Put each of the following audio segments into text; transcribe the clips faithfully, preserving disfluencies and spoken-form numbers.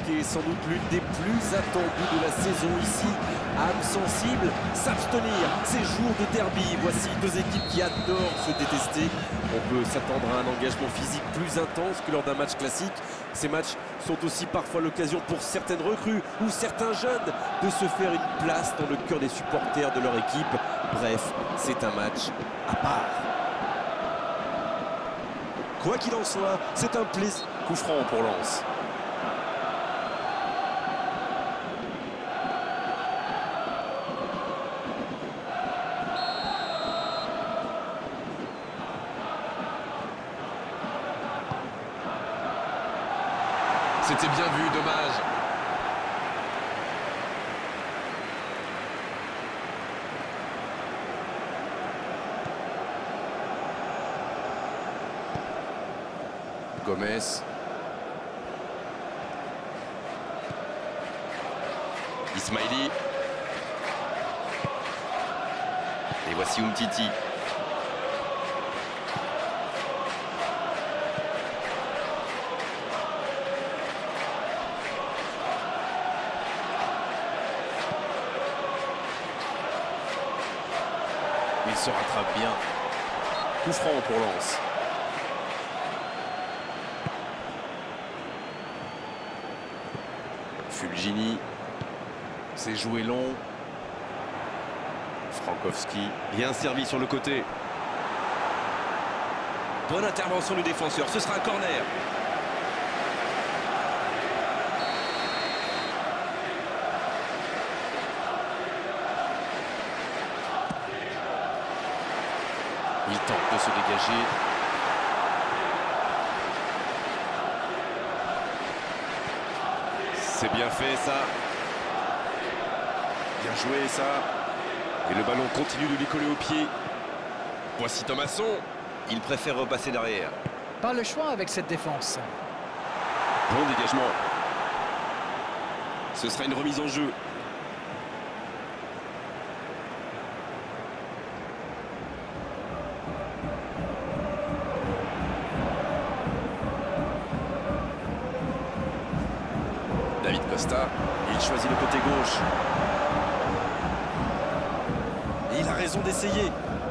qui est sans doute l'une des plus attendues de la saison ici. Âme sensible, s'abstenir, ces jours de derby. Voici deux équipes qui adorent se détester. On peut s'attendre à un engagement physique plus intense que lors d'un match classique. Ces matchs sont aussi parfois l'occasion pour certaines recrues ou certains jeunes de se faire une place dans le cœur des supporters de leur équipe. Bref, c'est un match à part. Quoi qu'il en soit, c'est un plaisir. Coup franc pour Lens. C'était bien vu, dommage. Gomez. Ismaili. Et voici Umtiti. Il se rattrape bien. Coup franc pour Lens. Fulgini. C'est joué long. Frankowski. Bien servi sur le côté. Bonne intervention du défenseur. Ce sera un corner. Il tente de se dégager. C'est bien fait ça. Bien joué ça. Et le ballon continue de lui coller au pied. Voici Thomasson. Il préfère repasser derrière. Pas le choix avec cette défense. Bon dégagement. Ce sera une remise en jeu. David Costa, il choisit le côté gauche. Et il a raison d'essayer.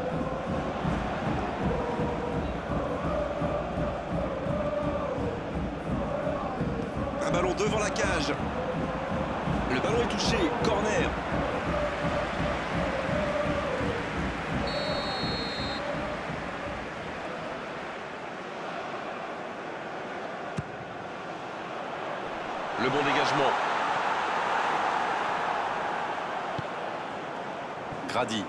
Un ballon devant la cage. Le ballon est touché, corner. Le bon dégagement. Grady.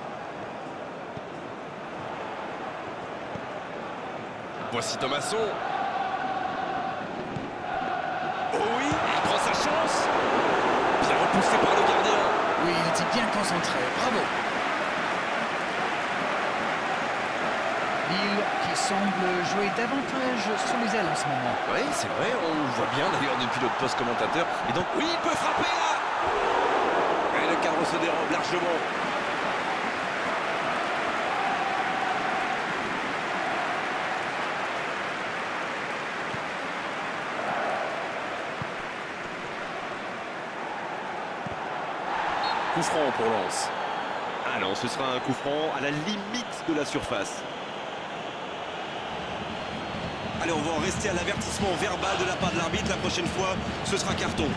Voici Thomasson. Oh oui, il prend sa chance. Bien repoussé par le gardien. Oui, il était bien concentré. Bravo. Lille qui semble jouer davantage sur les ailes en ce moment. Oui, c'est vrai, on le voit bien d'ailleurs depuis notre poste commentateur. Et donc, oui, il peut frapper là. Et le cadre se dérobe largement. Coup franc pour Lens. Ah non, ce sera un coup franc à la limite de la surface. Allez, on va en rester à l'avertissement verbal de la part de l'arbitre. La prochaine fois, ce sera carton.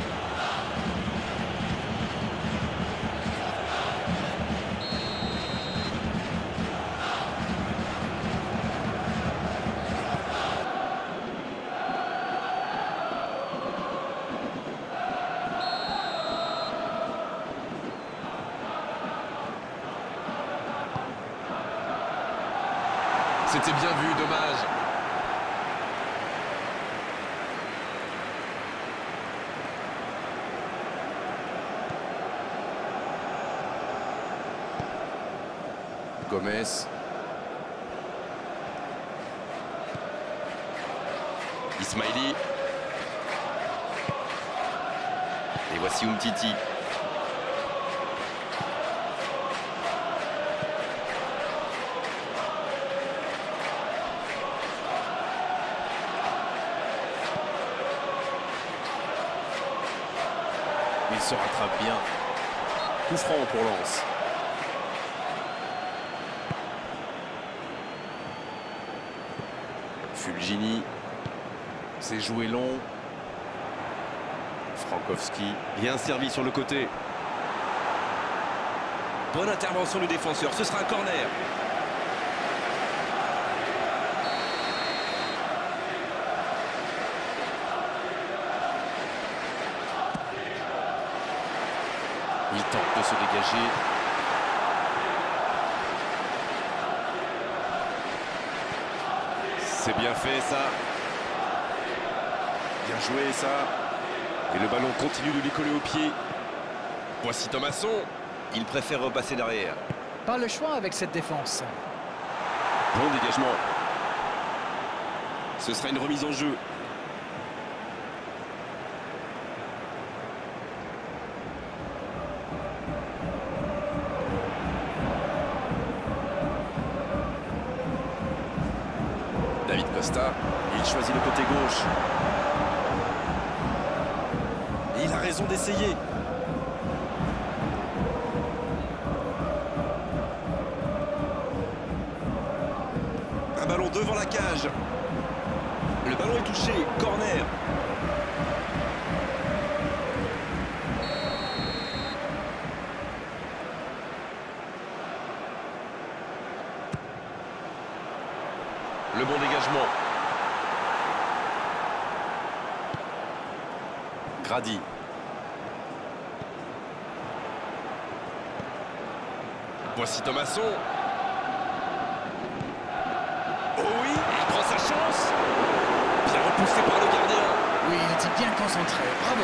C'était bien vu, dommage. Gomez. Ismaili. Et voici Umtiti. Il se rattrape bien. Coup franc pour Lens. Fulgini. C'est joué long. Frankowski. Bien servi sur le côté. Bonne intervention du défenseur. Ce sera un corner. Il tente de se dégager. C'est bien fait ça. Bien joué ça. Et le ballon continue de lui coller au pied. Voici Thomasson. Il préfère repasser derrière. Pas le choix avec cette défense. Bon dégagement. Ce sera une remise en jeu. David Costa, il choisit le côté gauche. Et il a raison d'essayer. Un ballon devant la cage. Le ballon est touché, corner. Le bon dégagement. Grady. Voici Thomasson. Oh oui, Il prend sa chance. bien repoussé par le gardien. Oui, il était bien concentré. Bravo.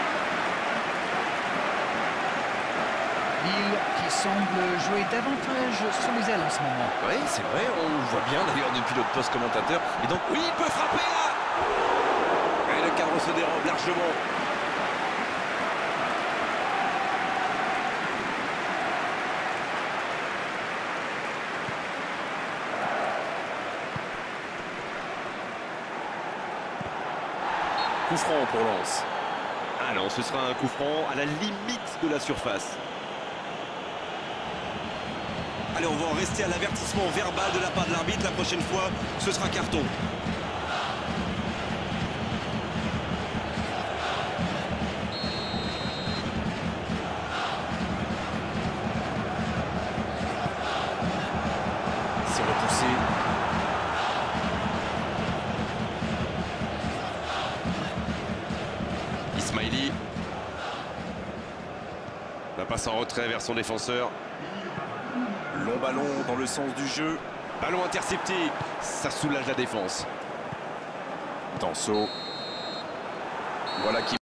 Lille qui semble jouer davantage sous les ailes en ce moment. Oui, c'est vrai, on le voit bien d'ailleurs depuis notre poste commentateur. Et donc, oui, il peut frapper là. Et le cadre se dérobe largement. Coup franc pour Lens. Ah non, ce sera un coup franc à la limite de la surface. Allez, on va en rester à l'avertissement verbal de la part de l'arbitre. La prochaine fois, ce sera carton. C'est repoussé. Ismaili. La passe en retrait vers son défenseur. Long ballon dans le sens du jeu. Ballon intercepté. Ça soulage la défense. Danso. Voilà qui